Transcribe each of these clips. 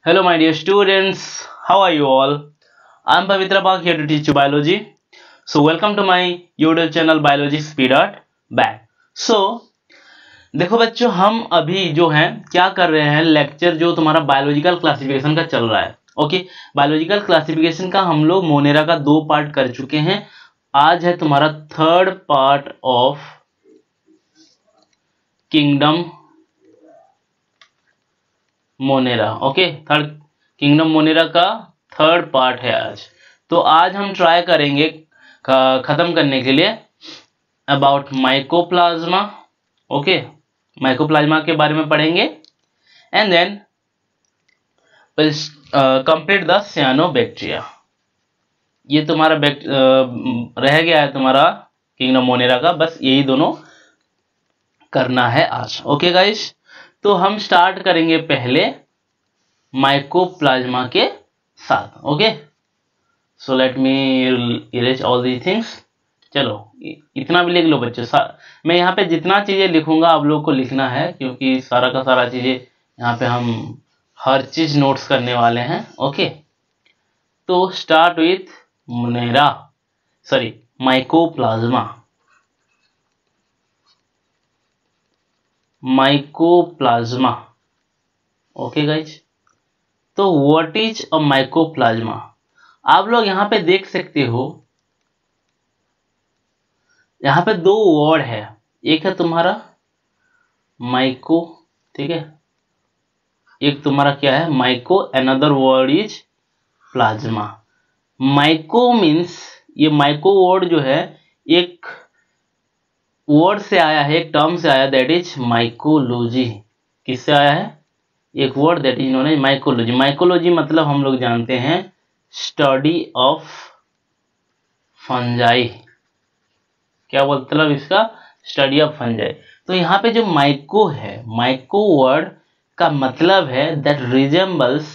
Hello my dear students, how are you all? I am Pavitra Bhag here to teach you biology. So welcome to my YouTube channel Biology Speed Art Back. So देखो बच्चों, हम अभी जो हैं क्या कर रहे हैं, लेक्चर जो तुम्हारा बायोलॉजिकल क्लासिफिकेशन का चल रहा है। ओके, बायोलॉजिकल क्लासिफिकेशन का हम लोग मोनेरा का 2 पार्ट कर चुके हैं। आज है तुम्हारा 3rd part of kingdom monera. Okay, third kingdom monera का 3rd पार्ट है आज। तो आज हम ट्राई करेंगे खत्म करने के लिए अबाउट माइकोप्लाज्मा। ओके, माइकोप्लाज्मा के बारे में पढ़ेंगे and then will complete the cyanobacteria. ये तुम्हारा रह गया है तुम्हारा किंगडम मोनेरा का, बस यही दोनों करना है आज। ओके गाइस, तो हम स्टार्ट करेंगे पहले माइकोप्लाज्मा के साथ। Okay, so let me erase all the things. चलो इतना भी लिख लो बच्चों। मैं यहाँ पे जितना चीजें लिखूंगा आप लोग को लिखना है, क्योंकि सारा का सारा चीजें यहाँ पे हम हर चीज नोट्स करने वाले हैं। ओके, तो start with monera, sorry mycoplasma. Mycoplasma. Okay guys, तो व्हाट इज अ माइकोप्लाज्मा? आप लोग यहाँ पे देख सकते हो, यहाँ पे 2 वर्ड है। एक है तुम्हारा माइको, ठीक है, एक तुम्हारा क्या है myco, another word is plasma. Myco means, ये माइको वर्ड जो है एक वर्ड से आया है, एक टर्म से आया, दैट इज माइकोलॉजी। किससे आया है? एक word that is known as mycology. Mycology मतलब हम लोग जानते हैं स्टडी ऑफ फंजाई। क्या मतलब इसका? Study of fungi. तो यहाँ पे जो माइको है, माइको वर्ड का मतलब है दैट रिजेंबल्स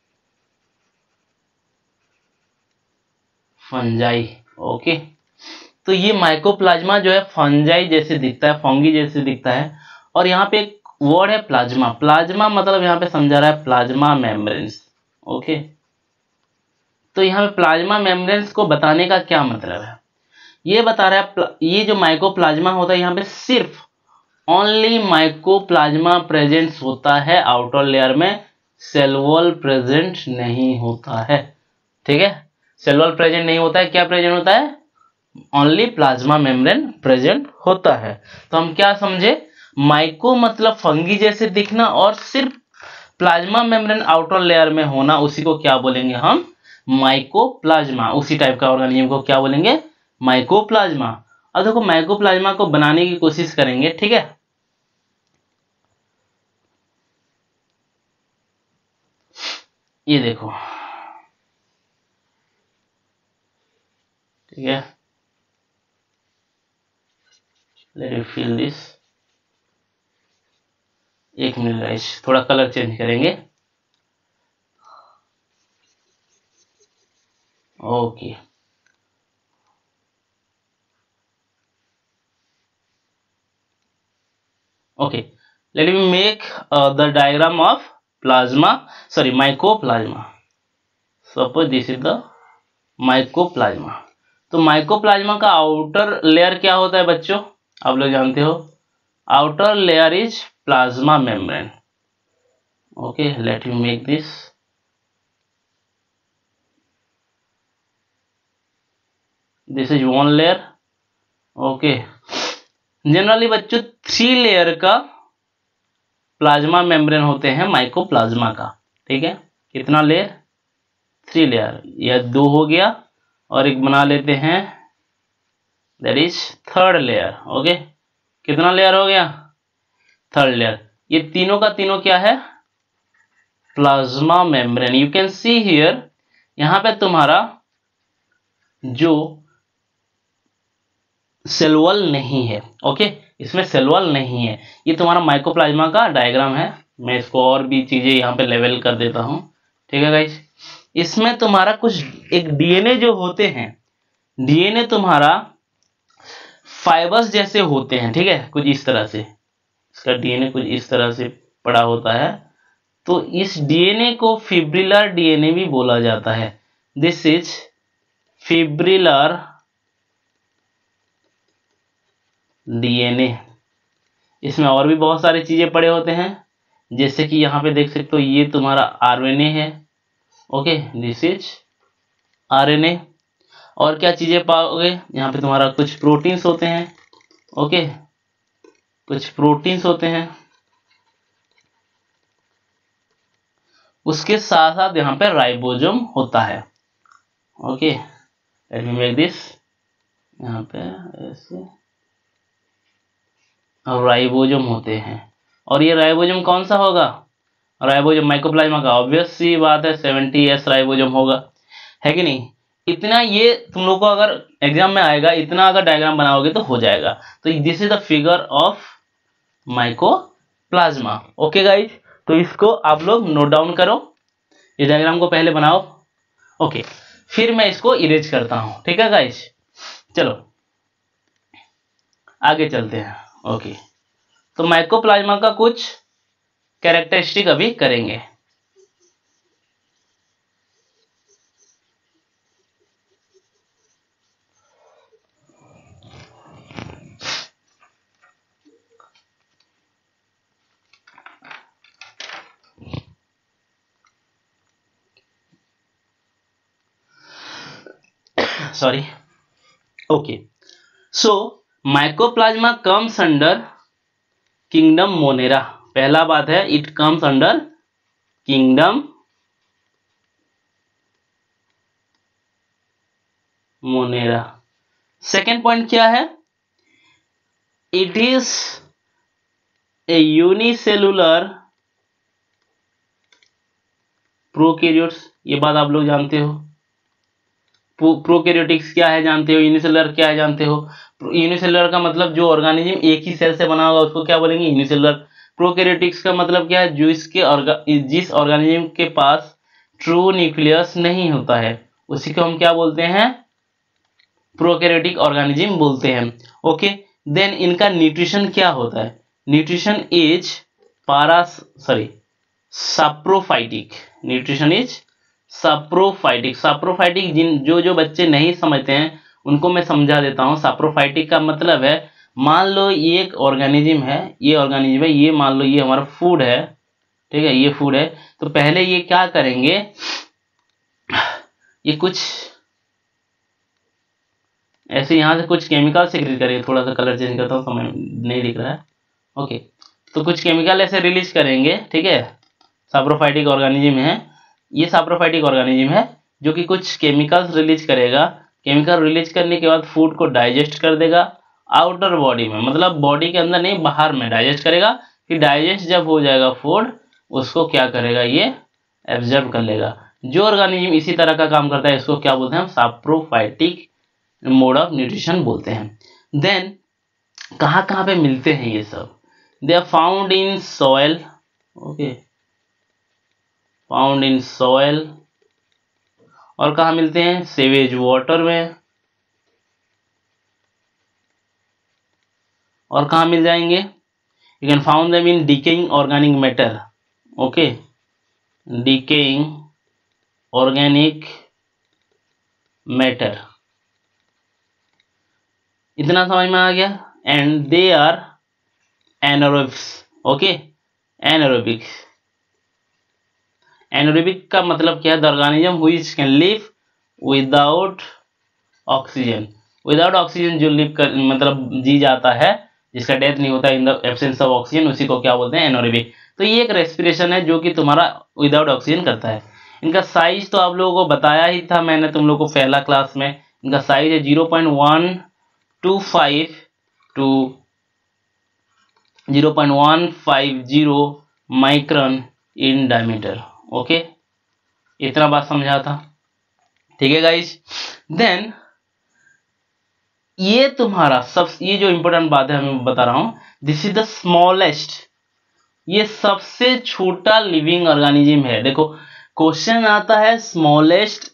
फंजाई। ओके, तो ये माइकोप्लाज्मा जो है फंजाई जैसे दिखता है, फंगी जैसे दिखता है। और यहाँ पे एक वर्ड है प्लाज्मा। प्लाज्मा मतलब यहाँ पे समझा रहा है प्लाज्मा मेम्ब्रेन्स। ओके, तो यहाँ पे प्लाज्मा मेम्ब्रेन्स को बताने का क्या मतलब है? ये बता रहा है ये जो माइकोप्लाज्मा होता है यहाँ पे सिर्फ ओनली माइकोप्लाज्मा प्रेजेंट होता है आउटर लेयर में, सेल वॉल प्रेजेंट नहीं होता है। ठीक है, सेल वॉल प्रेजेंट नहीं होता है, क्या प्रेजेंट होता है? ओनली प्लाज्मा मेम्ब्रेन प्रेजेंट होता है। तो हम क्या समझे? माइको मतलब फंगी जैसे दिखना, और सिर्फ प्लाज्मा मेम्ब्रेन आउटर लेयर में होना, उसी को क्या बोलेंगे हम? माइकोप्लाज्मा। उसी टाइप का ऑर्गेनिज्म को क्या बोलेंगे? माइकोप्लाज्मा। अब देखो माइकोप्लाज्मा को बनाने की कोशिश करेंगे, ठीक है। ये देखो, ठीक है, लेट मी फिल दिस। एक मिनट गाइस, थोड़ा कलर चेंज करेंगे। Okay, okay, let me make the diagram of plasma, sorry mycoplasma. Suppose this is the mycoplasma. तो माइकोप्लाज्मा का आउटर लेयर क्या होता है बच्चों? आप लोग जानते हो, outer layer is plasma membrane. Okay, let me make this. This is 1 layer. Okay, generally बच्चों 3 लेयर का प्लाज्मा मेम्ब्रेन होते हैं माइकोप्लाज्मा का। ठीक है, कितना लेयर? 3 लेयर। यह 2 हो गया, और एक बना लेते हैं, that is 3rd layer. Okay, कितना लेयर हो गया? 3rd layer. ये तीनों का तीनों क्या है? Plasma membrane. You can see here, यहां पे तुम्हारा जो सेल वॉल नहीं है। ओके, इसमें सेल वॉल नहीं है। ये तुम्हारा माइकोप्लाज्मा का डायग्राम है। मैं इसको और भी चीजें यहाँ पे लेवल कर देता हूँ। ठीक है गाइस, इसमें तुम्हारा कुछ एक डीएनए जो होते हैं, डीएनए तुम्हारा फाइबर्स जैसे होते हैं। ठीक है, कुछ इस तरह से इसका डीएनए कुछ इस तरह से पड़ा होता है। तो इस डीएनए को फिब्रिलर डीएनए भी बोला जाता है। This is fibrillar DNA. इसमें और भी बहुत सारी चीजें पड़े होते हैं, जैसे कि यहाँ पे देख सकते हो ये तुम्हारा आरएनए है। Okay, this is RNA. और क्या चीजें पाओगे यहाँ पे, तुम्हारा कुछ प्रोटीन्स होते हैं। ओके, कुछ प्रोटीन्स होते हैं। उसके साथ साथ यहाँ पे राइबोसोम होता है। Okay, let me make this, यहाँ पे ऐसे राइबोसोम होते हैं। और ये राइबोसोम कौन सा होगा, राइबोसोम माइकोप्लाज्मा का ऑब्वियस सी बात है 70S राइबोसोम होगा, है कि नहीं। इतना ये तुम लोग को अगर एग्जाम में आएगा, इतना अगर डायग्राम बनाओगे तो हो जाएगा। तो this is the figure of mycoplasma. Okay guys, तो इसको आप लोग नोट डाउन करो, इस डायग्राम को पहले बनाओ। ओके, फिर मैं इसको इरेज करता हूं, ठीक है गाइज। चलो आगे चलते हैं। ओके, तो माइकोप्लाज्मा का कुछ कैरेक्टरिस्टिक अभी करेंगे। Sorry. Okay, so mycoplasma comes under kingdom monera. पहला बात है, it comes under kingdom monera. Second point क्या है, it is a unicellular prokaryotes. ये बात आप लोग जानते हो। प्रोकैरियोटिक्स क्या है जानते हो, यूनिसेलुलर क्या है जानते हो। यूनिसेलुलर का मतलब जो ऑर्गेनिज्म एक ही सेल से बना होगा उसको क्या बोलेंगे, यूनिसेलुलर। प्रोकैरियोटिक्स का मतलब क्या है, जो इसके जिस ऑर्गेनिज्म के पास ट्रू न्यूक्लियस नहीं होता है उसी को हम क्या बोलते हैं, प्रोकैरियोटिक ऑर्गेनिज्म बोलते हैं। ओके, देन इनका न्यूट्रिशन क्या होता है, nutrition is saprophytic. Nutrition is saprophytic. Saprophytic जो बच्चे नहीं समझते हैं उनको मैं समझा देता हूं। सप्रोफाइटिक का मतलब है, मान लो ये एक ऑर्गेनिज्म है, ये ऑर्गेनिज्म है, ये मान लो ये हमारा फूड है, ठीक है, ये फूड है। तो पहले ये क्या करेंगे, ये कुछ ऐसे यहां से कुछ केमिकल सिक्रेट करेंगे। थोड़ा सा कलर चेंज करता हूं, समझ नहीं दिख रहा है। ओके, तो कुछ केमिकल ऐसे रिलीज करेंगे, ठीक है। सप्रोफाइटिक ऑर्गेनिज्म है, ये सप्रोफाइटिक ऑर्गेनिज्म है जो कि कुछ केमिकल्स रिलीज करेगा। केमिकल रिलीज करने के बाद फूड को डाइजेस्ट कर देगा आउटर बॉडी में, मतलब बॉडी के अंदर नहीं, बाहर में डाइजेस्ट करेगा। फिर डाइजेस्ट जब हो जाएगा फूड, उसको क्या करेगा, ये एब्जॉर्ब कर लेगा। जो ऑर्गेनिज्म इसी तरह का काम करता है इसको क्या बोलते हैं, सप्रोफाइटिक मोड ऑफ न्यूट्रिशन बोलते हैं। देन कहाँ कहाँ पे मिलते हैं ये सब, they are found in soil. Okay, found in soil. और कहाँ मिलते हैं, सेवेज वाटर में। और कहाँ मिल जाएंगे, you can found them in decaying organic matter. Okay, decaying organic matter. इतना समझ में आ गया। And they are anaerobics. Okay, anaerobic. Anaerobic का मतलब क्या है, the organism which can live without oxygen. Without oxygen जो लिव कर मतलब जी जाता है, जिसका डेथ नहीं होता in the absence of oxygen, उसी को क्या बोलते हैं, एनारोबिक। तो ये एक रेस्पिरेशन है जो कि तुम्हारा विदाउट ऑक्सीजन करता है। इनका साइज तो आप लोगों को बताया ही था मैंने तुम लोगों को पहला क्लास में। इनका साइज है 0.125 to 0.150 micron in diameter. Okay, इतना बात समझा था, ठीक है गाइस। देन ये तुम्हारा ये जो इंपॉर्टेंट बात है मैं बता रहा हूं, दिस इज द स्मॉलेस्ट, ये सबसे छोटा लिविंग ऑर्गेनिज्म है। देखो क्वेश्चन आता है स्मॉलेस्ट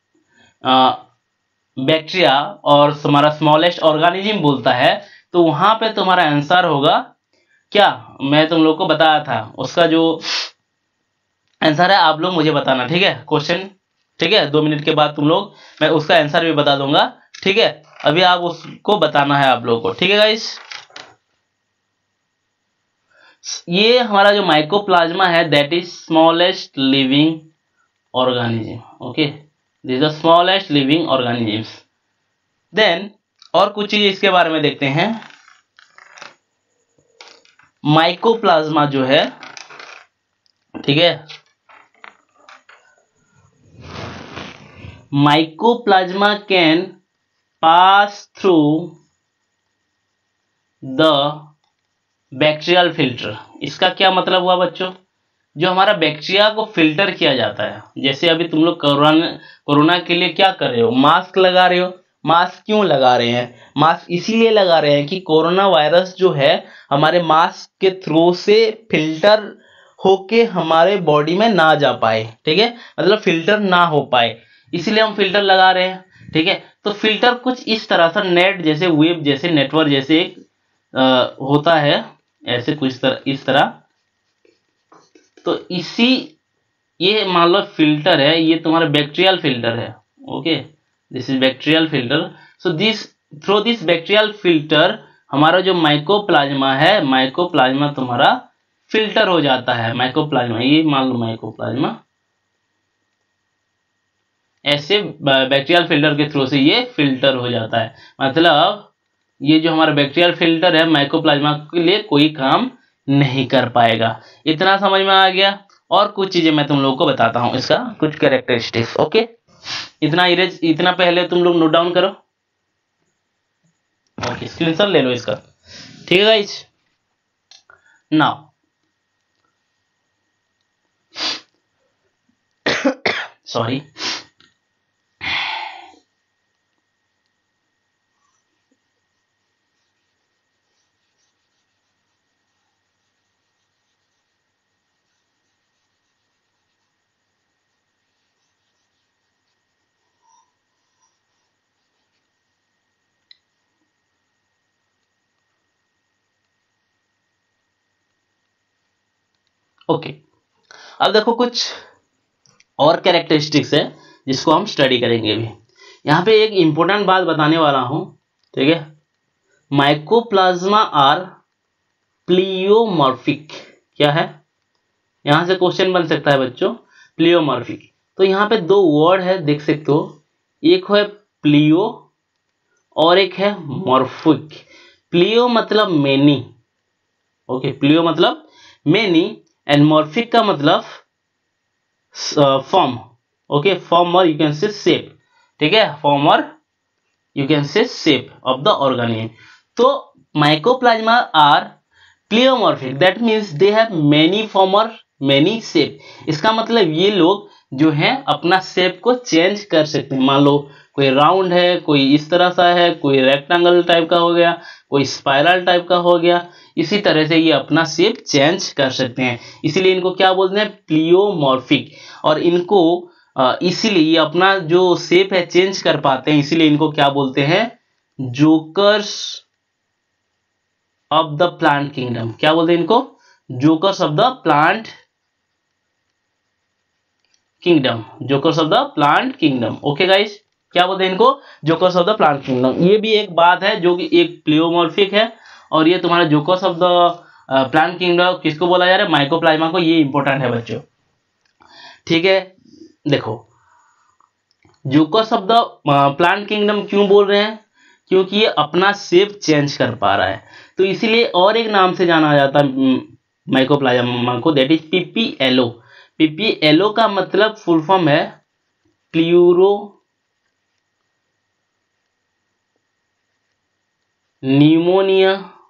बैक्टीरिया और तुम्हारा स्मॉलेस्ट ऑर्गेनिज्म बोलता है, तो वहां पे तुम्हारा आंसर होगा क्या, मैं तुम लोग को बताया था उसका जो आंसर है, आप लोग मुझे बताना, ठीक है, क्वेश्चन, ठीक है, 2 मिनट के बाद तुम लोग, मैं उसका आंसर भी बता दूंगा, ठीक है, अभी आप उसको बताना है आप लोगों को, ठीक है गाइस। ये हमारा जो माइकोप्लाज्मा है that is smallest living organism, okay, this is the smallest living organism. Then और कुछ चीज इसके बारे में देखते हैं। माइकोप्लाज्मा जो है, ठीक है, mycoplasma can pass through the bacterial filter. इसका क्या मतलब हुआ बच्चों, जो हमारा बैक्टीरिया को फिल्टर किया जाता है, जैसे अभी तुम लोग कोरोना के लिए क्या कर रहे हो, मास्क लगा रहे हो। मास्क क्यों लगा रहे हैं, मास्क इसीलिए लगा रहे हैं कि कोरोना वायरस जो है हमारे मास्क के थ्रू से फिल्टर होके हमारे बॉडी में ना जा पाए, ठीक है, मतलब फिल्टर ना हो पाए, इसीलिए हम फिल्टर लगा रहे हैं, ठीक है। तो फिल्टर कुछ इस तरह से नेट जैसे, वेब जैसे, नेटवर्क जैसे होता है, ऐसे कुछ इस तरह। तो इसी, ये मान लो फिल्टर है, ये तुम्हारा बैक्टीरियल फिल्टर है, okay, this is bacterial filter. So this, through this bacterial filter हमारा जो माइकोप्लाज्मा है, माइकोप्लाज्मा तुम्हारा फिल्टर हो जाता है। माइकोप्लाज्मा, ये मान लो माइकोप्लाज्मा ऐसे बैक्टीरियल फिल्टर के थ्रू से ये फिल्टर हो जाता है। मतलब ये जो हमारा बैक्टीरियल फिल्टर है माइकोप्लाज्मा के लिए कोई काम नहीं कर पाएगा। इतना समझ में आ गया। और कुछ चीजें मैं तुम लोगों को बताता हूं, इसका कुछ कैरेक्टरिस्टिक्स, ओके। इतना पहले तुम लोग नोट डाउन करो, ओके, स्क्रीनशॉट ले लो इसका, ठीक है गाइस। Now sorry, okay. अब देखो कुछ और कैरेक्टरिस्टिक्स है जिसको हम स्टडी करेंगे अभी। यहाँ पे एक इंपॉर्टेंट बात बताने वाला हूं, ठीक है। Mycoplasma are pleomorphic. क्या है, यहां से क्वेश्चन बन सकता है बच्चों, प्लियोमॉर्फिक। तो यहाँ पे 2 वर्ड है, देख सकते हो, एक है प्लियो और एक है मॉर्फिक। प्लियो मतलब मेनी, ओके, प्लियो मतलब मेनी, एंड मॉर्फिक का मतलब फॉर्म, ओके, फॉर्म और यू कैन से शेप, ठीक है, फॉर्म और you can say shape of the organism. तो mycoplasma are pleomorphic, that means they have many form और मेनी शेप। इसका मतलब ये लोग जो हैं अपना शेप को चेंज कर सकते हैं। मान लो कोई राउंड है, कोई इस तरह सा है, कोई रेक्टेंगल टाइप का हो गया, कोई स्पाइरल टाइप का हो गया, इसी तरह से ये अपना शेप चेंज कर सकते हैं। इसीलिए इनको क्या बोलते हैं, प्लियोमॉर्फिक। और इनको इसीलिए ये अपना जो शेप है चेंज कर पाते हैं, इसीलिए इनको क्या बोलते हैं, jokers of the plant kingdom. क्या बोलते हैं इनको, jokers of the plant kingdom, jokers of the plant kingdom, okay guys. क्या बोलते हैं इनको, jokers of the plant kingdom. ये भी एक बात है जो कि एक प्लियोमॉर्फिक है, और ये तुम्हारा jokers of the plant kingdom किसको बोला जा रहा है, माइकोप्लाज्मा को। ये इंपॉर्टेंट है बच्चों, ठीक है। देखो, jokers of the plant kingdom क्यों बोल रहे हैं, क्योंकि ये अपना शेप चेंज कर पा रहा है, तो इसीलिए और एक नाम से जाना जाता है माइकोप्लाज्मा को, दैट इज पीपीएलओ। पीपीएलओ का मतलब फुल फॉर्म है प्लूरो न्यूमोनिया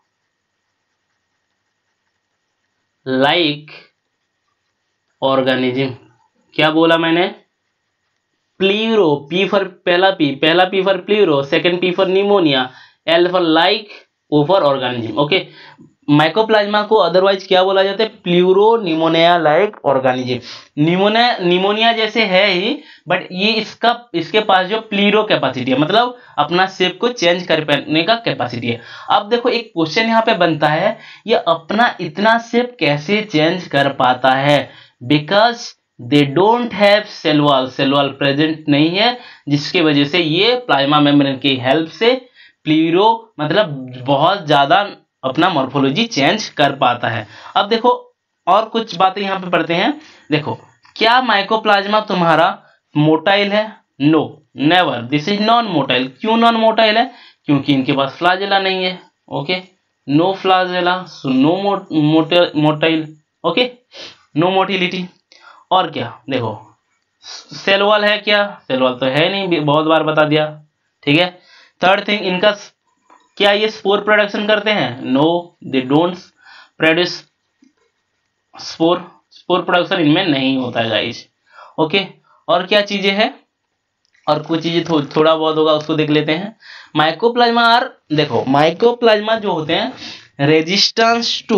लाइक ऑर्गेनिज्म। क्या बोला मैंने, प्लूरो, पी फॉर पहला P for pleuro, second P for pneumonia, L for like, O for organism, okay. Mycoplasma को अदरवाइज क्या बोला जाता है, pleuro pneumonia like organism. Pneumonia जैसे है ही, बट ये इसके पास जो प्लूरो कैपेसिटी है, मतलब अपना शेप को चेंज कर पाने का कैपेसिटी है। अब देखो एक क्वेश्चन यहाँ पे बनता है, ये अपना इतना शेप कैसे चेंज कर पाता है, because they don't have cell wall, cell wall present नहीं है, जिसके वजह से ये प्लाज्मा मेम्ब्रेन की हेल्प से प्लीरो मतलब बहुत ज्यादा अपना मॉर्फोलॉजी चेंज कर पाता है। अब देखो और कुछ बातें यहाँ पे पढ़ते हैं। देखो, क्या माइकोप्लाज्मा तुम्हारा मोटाइल है? No, never, this is non motile. क्यों नॉन मोटाइल है? क्योंकि इनके पास फ्लाजेला नहीं है। Okay, no flagella, so no motile. Okay, no motility. और क्या, देखो सेल वॉल है क्या? सेल वॉल तो है नहीं, बहुत बार बता दिया। ठीक है। थर्ड थिंग, इनका क्या ये स्पोर प्रोडक्शन करते हैं? No, they don't produce spore. Spore production इनमें नहीं होता है गाइस। ओके, और क्या चीजें हैं? और कुछ चीजें थोड़ा बहुत होगा, उसको देख लेते हैं। माइकोप्लाज्मा आर, देखो माइकोप्लाज्मा जो होते हैं रेजिस्टेंस टू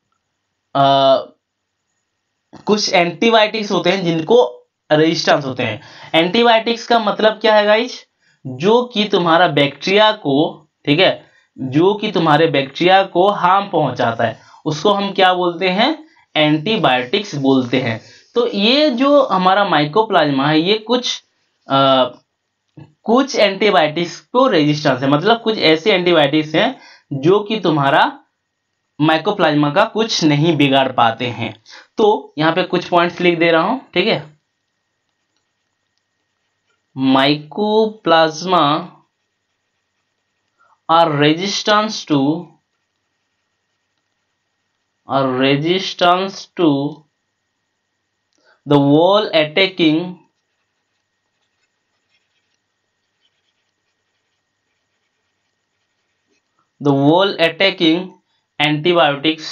कुछ एंटीबायोटिक्स होते हैं जिनको रेजिस्टेंस होते हैं। एंटीबायोटिक्स का मतलब क्या है गाइस? जो कि तुम्हारा बैक्टीरिया को, ठीक है, जो कि तुम्हारे बैक्टीरिया को हार्म पहुंचाता है, उसको हम क्या बोलते हैं? एंटीबायोटिक्स बोलते हैं। तो ये जो हमारा माइकोप्लाज्मा है, ये कुछ एंटीबायोटिक्स को रेजिस्टेंस है, मतलब कुछ ऐसे एंटीबायोटिक्स हैं जो कि तुम्हारा माइकोप्लाज्मा का कुछ नहीं बिगाड़ पाते हैं। तो यहां पे कुछ पॉइंट्स लिख दे रहा हूं, ठीक है। Mycoplasma are resistance to the wall attacking antibiotics.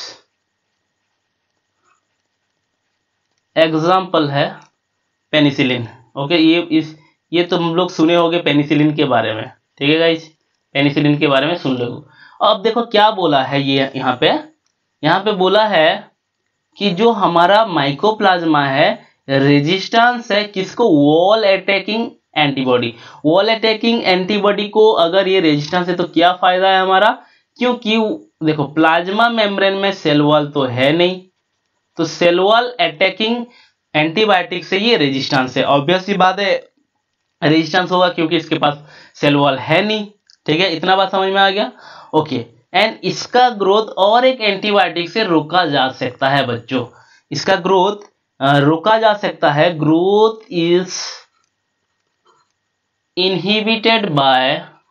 Example है पेनिसिलिन। ओके, ये तो हम लोग सुने होंगे पेनिसिलिन के बारे में, ठीक है गाइस, पेनिसिलिन के बारे में सुन लो। अब देखो क्या बोला है ये यहाँ पे बोला है कि जो हमारा माइकोप्लाज्मा है रेजिस्टेंस है किसको? Wall attacking antibody. Wall attacking antibody को अगर ये रेजिस्टेंस है तो क्या फायदा है हमारा? क्योंकि देखो प्लाज्मा मेम्ब्रेन में सेल वॉल तो है नहीं, तो सेल वॉल अटैकिंग एंटीबायोटिक से ये रेजिस्टेंस है। ऑब्वियस सी बात है रेजिस्टेंस होगा क्योंकि इसके पास सेल वॉल है नहीं। ठीक है, इतना बात समझ में आ गया? ओके, एंड इसका ग्रोथ और एक एंटीबायोटिक से रोका जा सकता है बच्चों। इसका ग्रोथ रोका जा सकता है। ग्रोथ इज इनहिबिटेड बाय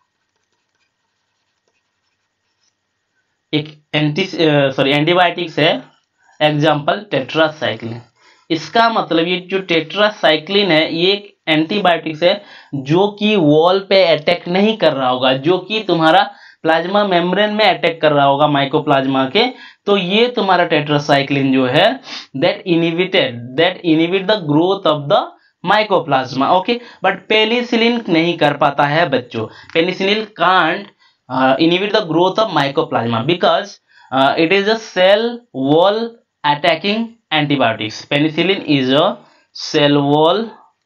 एक एंटीबायोटिक्स है, एग्जाम्पल टेट्रासाइक्लिन। इसका मतलब ये जो टेट्रासाइक्लिन है ये एक एंटीबायोटिक्स है जो कि वॉल पे अटैक नहीं कर रहा होगा, जो कि तुम्हारा प्लाज्मा मेम्ब्रेन में अटैक कर रहा होगा माइकोप्लाज्मा के। तो ये तुम्हारा टेट्रासाइक्लिन जो है that inhibit the growth of the mycoplasma. Okay, but penicillin नहीं कर पाता है बच्चों। Penicillin can't inhibit the growth of mycoplasma because it is a cell wall attacking antibiotics. Penicillin is a cell wall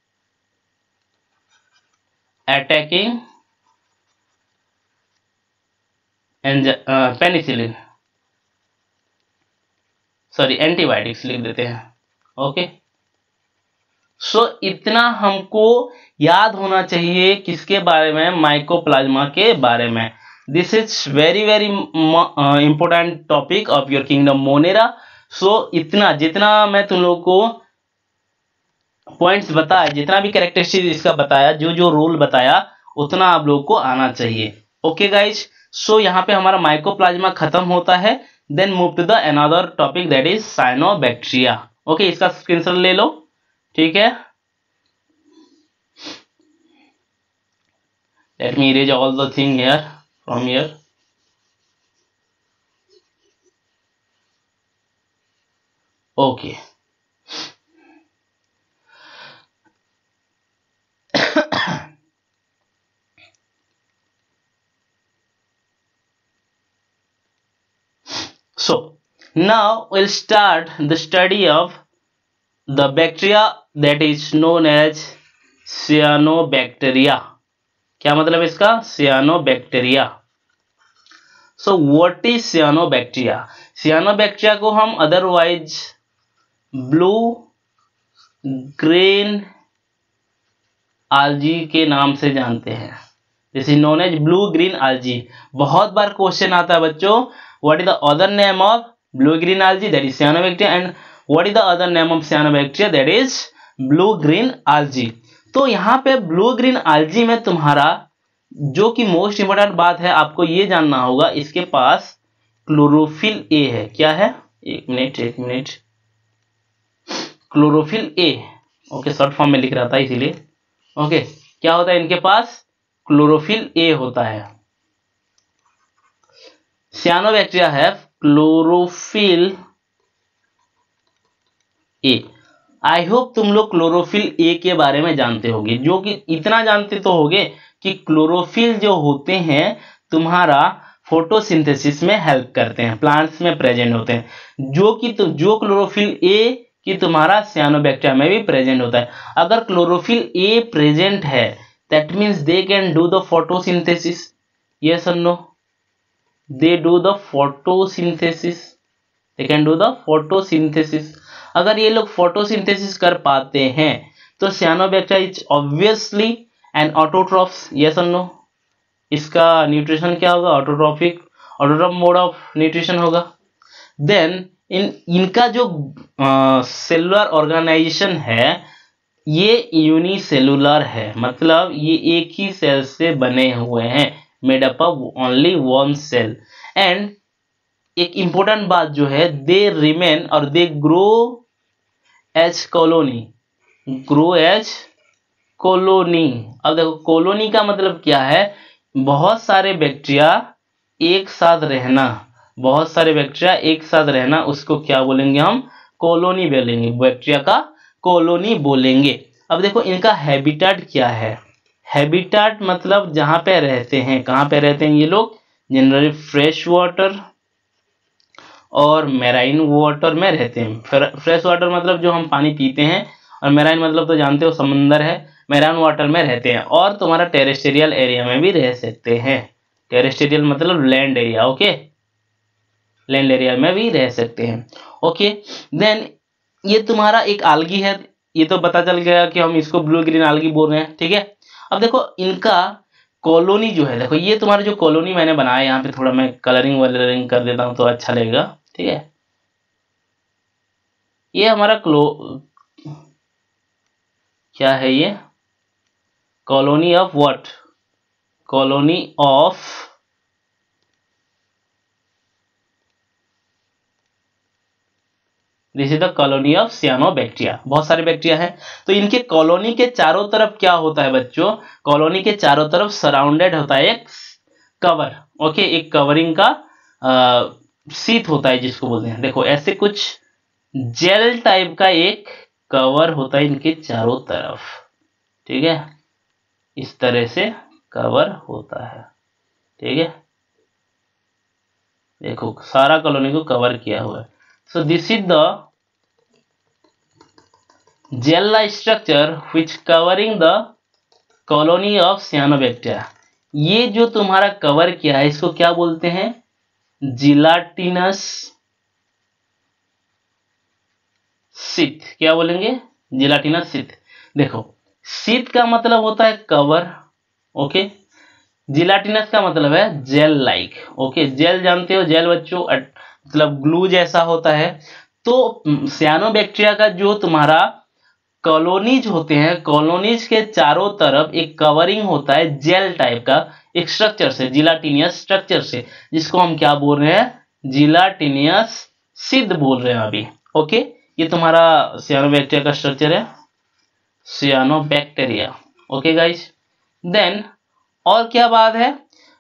attacking and penicillin, sorry antibiotics लिख देते हैं। Okay, सो इतना हमको याद होना चाहिए किसके बारे में? माइकोप्लाज्मा के बारे में। This is very very important topic of your kingdom monera. So इतना जितना मैं तुम लोग को पॉइंट्स बताया, जितना भी कैरेक्टरिस्टिक इसका बताया, जो जो रोल बताया, उतना आप लोग को आना चाहिए। ओके गाइज, सो यहाँ पे हमारा माइकोप्लाज्मा खत्म होता है। Then move to the another topic that is cyanobacteria. Okay, इसका स्क्रीनशॉट ले लो, ठीक है। Let me erase all the thing here from here. Okay. So now we'll start the study of the bacteria that is known as cyanobacteria. क्या मतलब इसका? cyanobacteria. So what is cyanobacteria? cyanobacteria को हम otherwise blue green algae के नाम से जानते हैं। This is known as blue green algae। बहुत बार क्वेश्चन आता है बच्चों, what is the other name of blue green algae, that is cyanobacteria, and what is the other name of cyanobacteria, that is blue green algae। तो यहाँ पे blue green algae में तुम्हारा जो कि मोस्ट इंपोर्टेंट बात है, आपको ये जानना होगा, इसके पास क्लोरोफिल ए है। क्या है? एक minute, chlorophyll A, okay, short form में लिख रहा था इसीलिए। ओके, क्या होता है इनके पास? क्लोरोफिल ए होता है। सियानोबैक्टीरिया है क्लोरोफिल ए। आई होप तुम लोग क्लोरोफिल ए के बारे में जानते होगे, जो कि इतना जानते तो होगे कि क्लोरोफिल जो होते हैं तुम्हारा फोटोसिंथेसिस में हेल्प करते हैं, प्लांट्स में प्रेजेंट होते हैं, जो क्लोरोफिल ए कि तुम्हारा सियानोबैक्टीरिया में भी प्रेजेंट होता है। अगर क्लोरोफिल ए प्रेजेंट है, that means they can do the photosynthesis. Yes और no? They do the photosynthesis, they can do the photosynthesis. अगर ये लोग फोटोसिंथेसिस कर पाते हैं तो cyanobacteria is obviously an autotrophs. Yes और नो? इसका न्यूट्रिशन क्या होगा? Autotrophic, autotroph mode of nutrition होगा। देन इनका जो सेलुलर ऑर्गेनाइजेशन है ये यूनिसेलुलर है, मतलब ये एक ही सेल से बने हुए हैं, made up of only one cell. And एक इंपॉर्टेंट बात जो है, दे रिमेन और they grow as colony, grow as colony. अब देखो कॉलोनी का मतलब क्या है? बहुत सारे बैक्टीरिया एक साथ रहना, बहुत सारे बैक्टीरिया एक साथ रहना, उसको क्या बोलेंगे हम? कॉलोनी बोलेंगे, बैक्टीरिया का कॉलोनी बोलेंगे। अब देखो इनका हैबिटेट क्या है? हैबिटेट मतलब जहां पे रहते हैं, कहां पे रहते हैं ये लोग? जनरली फ्रेश वाटर और मैराइन वाटर में रहते हैं। फ्रेश वाटर मतलब जो हम पानी पीते हैं, और मैराइन मतलब तो जानते हो समंदर है, मैराइन वाटर में रहते हैं। और तुम्हारा टेरेस्टेरियल एरिया में भी रह सकते हैं। टेरेस्टेरियल मतलब land area, okay, land area में भी रह सकते हैं। ओके, देन ये तुम्हारा एक algae है, ये तो पता चल गया कि हम इसको ब्लू ग्रीन algae बोल रहे हैं, ठीक है। अब देखो इनका कॉलोनी जो है, देखो ये तुम्हारा जो कॉलोनी मैंने बनाया, यहाँ पे थोड़ा मैं कलरिंग वलरिंग कर देता हूँ तो अच्छा लगेगा, ठीक है। ये हमारा क्या है ये? Colony of what? Colony of this is the colony of cyanobacteria. बहुत सारे बैक्टीरिया हैं, तो इनके कॉलोनी के चारों तरफ क्या होता है बच्चों? कॉलोनी के चारों तरफ सराउंडेड होता है एक कवर, ओके, एक कवरिंग का शीट होता है जिसको बोलते हैं। देखो ऐसे कुछ जेल टाइप का एक कवर होता है इनके चारों तरफ, ठीक है, इस तरह से कवर होता है, ठीक है। देखो सारा कॉलोनी को कवर किया हुआ है। So this is the gel-like structure which covering the colony of cyanobacteria। ये जो तुम्हारा कवर किया है इसको क्या बोलते हैं? Gelatinous sheath. क्या बोलेंगे? जिलाटिनस शीथ। देखो शीथ का मतलब होता है कवर, ओके, जिलाटिनस का मतलब है जेल लाइक, ओके। जेल जानते हो, जेल बच्चों मतलब ग्लू जैसा होता है। तो सियानोबैक्टीरिया का जो तुम्हारा कॉलोनीज होते हैं, कॉलोनीज के चारों तरफ एक कवरिंग होता है जेल टाइप का एक स्ट्रक्चर से, जिलाटिनियस स्ट्रक्चर से, जिसको हम क्या बोल रहे हैं? जिलाटिनियस शीथ बोल रहे हैं अभी, ओके। ये तुम्हारा सियानोबैक्टीरिया का स्ट्रक्चर है, सियानोबैक्टीरिया, ओके गाइस। देन और क्या बात है?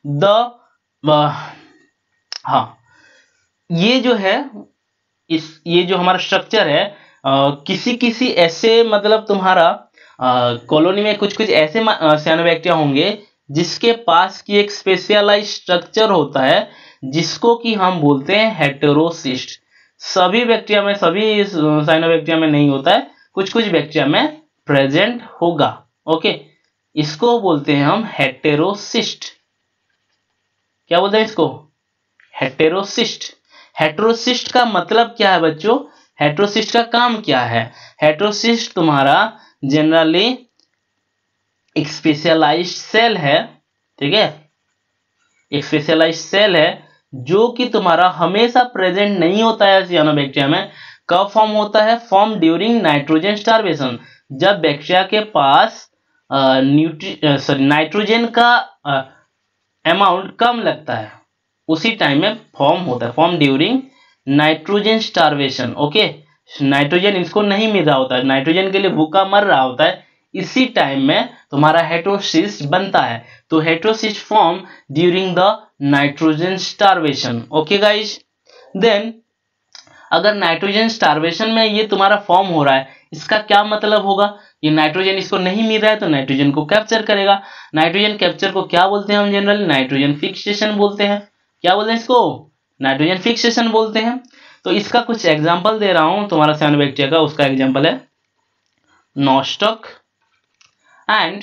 हाँ, ये जो है ये जो हमारा स्ट्रक्चर है, किसी ऐसे मतलब तुम्हारा कॉलोनी में कुछ ऐसे सियानोबैक्टीरिया होंगे जिसके पास की एक स्पेशलाइज्ड स्ट्रक्चर होता है जिसको कि हम बोलते हैं हेटेरोसिस्ट। सभी बैक्टीरिया में, सभी साइनोबैक्टीरिया में नहीं होता है, कुछ बैक्टीरिया में प्रेजेंट होगा, ओके। इसको बोलते हैं हम हेटेरोसिस्ट। क्या बोलते हैं इसको? हेटेरोसिस्ट। हेटेरोसिस्ट का मतलब क्या है बच्चों? हेटेरोसिस्ट का काम क्या है? हेटेरोसिस्ट तुम्हारा जनरली एक स्पेशलाइज्ड सेल है, ठीक है, एक स्पेशलाइज्ड सेल है जो कि तुम्हारा हमेशा प्रेजेंट नहीं होता है सियानोबैक्टीरिया में। कब फॉर्म होता है? फॉर्म ड्यूरिंग नाइट्रोजन स्टार्वेशन, जब बैक्टीरिया के पास नाइट्रोजन का अमाउंट कम लगता है, उसी टाइम में फॉर्म होता है। Form during nitrogen starvation, okay, nitrogen इसको नहीं मिल रहा होता है, नाइट्रोजन के लिए भूखा मर रहा होता है, इसी टाइम में तुम्हारा हेटेरोसिस्ट बनता है। तो heterocyst form during the nitrogen starvation, okay guys. Then अगर नाइट्रोजन स्टार्वेशन में ये तुम्हारा फॉर्म हो रहा है, इसका क्या मतलब होगा? ये नाइट्रोजन इसको नहीं मिल रहा है तो नाइट्रोजन को कैप्चर करेगा। नाइट्रोजन कैप्चर को क्या बोलते हैं हम जनरली? नाइट्रोजन फिक्सेशन बोलते हैं। क्या बोलते हैं इसको? नाइट्रोजन फिक्सेशन बोलते हैं। तो इसका कुछ एग्जांपल दे रहा हूं तुम्हारा साइनोबैक्टीरिया का। उसका एग्जांपल है नॉस्टॉक एंड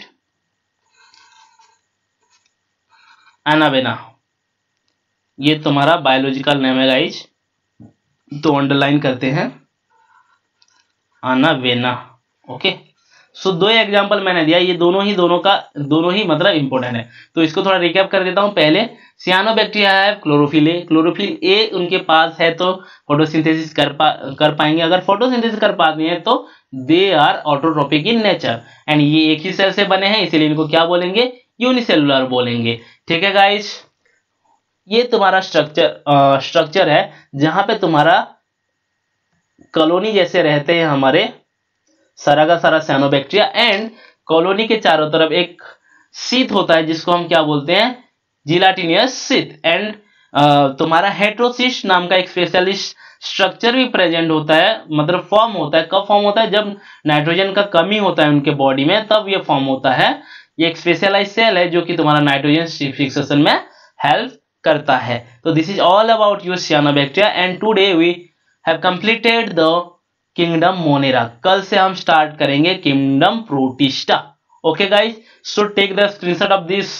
एनावेना। ये तुम्हारा बायोलॉजिकल नेम है गाइज, तो अंडरलाइन करते हैं एनावेना, ओके। सो दो एग्जांपल मैंने दिया, ये दोनों ही मतलब इंपॉर्टेंट है। तो इसको थोड़ा रिकैप कर देता हूं। पहले सियानोबैक्टीरिया है क्लोरोफिल ए, क्लोरोफिल ए उनके पास है तो फोटोसिंथेसिस कर पाएंगे। अगर फोटोसिंथेसिस कर पाते हैं तो they are autotrophic in nature and ये एक ही सेल से बने हैं, इसीलिए इनको क्या बोलेंगे? यूनिसेलुलर बोलेंगे, ठीक है गाइज। ये तुम्हारा स्ट्रक्चर है जहां पे तुम्हारा कॉलोनी जैसे रहते हैं हमारे सारा का सारा साइनोबैक्टीरिया, एंड कॉलोनी के चारों तरफ एक शीथ होता है जिसको हम क्या बोलते हैं? Gelatinous sheath. एंड तुम्हारा हेटेरोसिस्ट नाम का एक स्पेशलिस्ट स्ट्रक्चर भी प्रेजेंट होता है, मतलब फॉर्म होता है। कब फॉर्म होता है? जब नाइट्रोजन का कमी होता है उनके बॉडी में, तब ये फॉर्म होता है। ये एक स्पेशलाइज्ड सेल है जो कि तुम्हारा नाइट्रोजन फिक्सेशन में हेल्प करता है। तो this is all about your cyanobacteria and today we have completed the kingdom Monera. कल से हम स्टार्ट करेंगे kingdom Protista, okay guys. So take the screenshot of this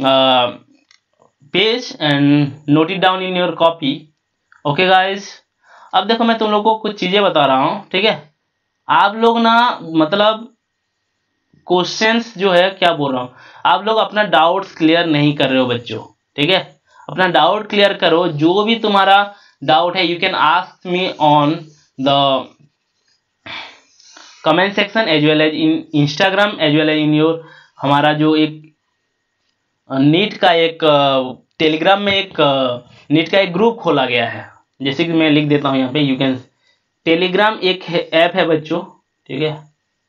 page and note it down in your copy, okay guys. अब देखो मैं तुम लोगों को कुछ चीजें बता रहा हूं, ठीक है। आप लोग ना मतलब क्वेश्चंस जो है, क्या बोल रहा हूं, आप लोग अपना डाउट्स क्लियर नहीं कर रहे हो बच्चों, ठीक है। अपना डाउट क्लियर करो। जो भी तुम्हारा डाउट है you can ask me on the comment section as well as in Instagram as well as in your, हमारा जो एक नीट का एक टेलीग्राम में एक नीट का एक ग्रुप खोला गया है। जैसे कि मैं लिख देता हूं यहाँ पे, यू कैन, टेलीग्राम एक ऐप है बच्चों, ठीक है।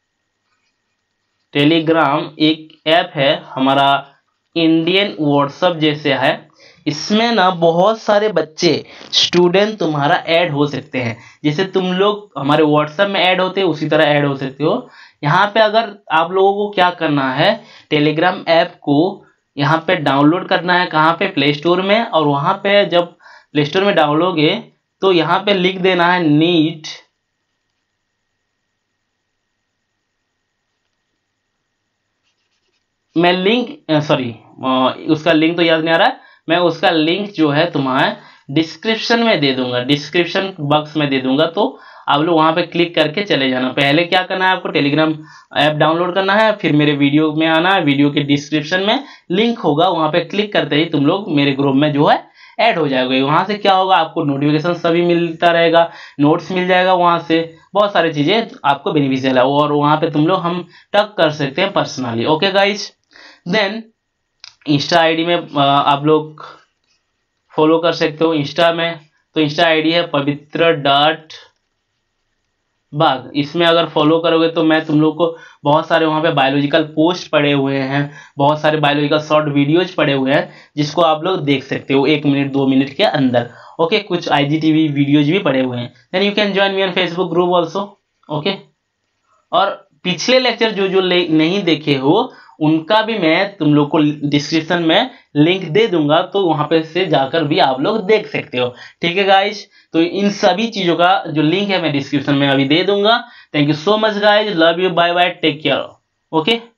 टेलीग्राम एक ऐप है हमारा, इंडियन व्हाट्सएप जैसे है। इसमें ना बहुत सारे बच्चे स्टूडेंट तुम्हारा ऐड हो सकते हैं। जैसे तुम लोग हमारे व्हाट्सएप में ऐड होते हो उसी तरह ऐड हो सकते हो। यहाँ पे अगर आप लोगों को क्या करना है, टेलीग्राम ऐप को यहाँ पे डाउनलोड करना है। कहाँ पे? प्ले स्टोर में। और वहाँ पे जब प्ले स्टोर में डाउनलोडोगे तो यहाँ पे लिख देना है नीट मैं लिंक उसका लिंक तो याद नहीं आ रहा है, मैं उसका लिंक जो है तुम्हारे डिस्क्रिप्शन में दे दूंगा, डिस्क्रिप्शन बॉक्स में दे दूंगा। तो आप लोग वहां पे क्लिक करके चले जाना। पहले क्या करना है, आपको टेलीग्राम ऐप डाउनलोड करना है, फिर मेरे वीडियो में आना है। वीडियो के डिस्क्रिप्शन में लिंक होगा, वहां पे क्लिक करते ही तुम लोग मेरे ग्रुप में जो है ऐड हो जाओगे। वहां से क्या होगा, आपको नोटिफिकेशन सभी मिलता रहेगा, नोट्स मिल जाएगा, वहां से बहुत सारी चीजें आपको बेनिफिशियल है। और वहां पे तुम लोग हम टक कर सकते हैं personally, okay guys. Then Insta ID में आप लोग फॉलो कर सकते हो इंस्टा में। तो इंस्टा आईडी है पवित्र.बाग। इसमें अगर फॉलो करोगे तो मैं तुम लोग को बहुत सारे वहां पे बायोलॉजिकल पोस्ट पड़े हुए हैं, बहुत सारे बायोलॉजिकल शॉर्ट वीडियोज पड़े हुए हैं जिसको आप लोग देख सकते हो 1 मिनट 2 मिनट के अंदर, ओके। कुछ IGTV वीडियोज भी पड़े हुए हैं। Then you can join me on Facebook group also, okay. और पिछले लेक्चर जो नहीं देखे हो उनका भी मैं तुम लोग को डिस्क्रिप्शन में लिंक दे दूंगा, तो वहां पे से जाकर भी आप लोग देख सकते हो, ठीक है गाइज। तो इन सभी चीजों का जो लिंक है मैं डिस्क्रिप्शन में अभी दे दूंगा। Thank you so much guys, love you, bye bye, take care, okay.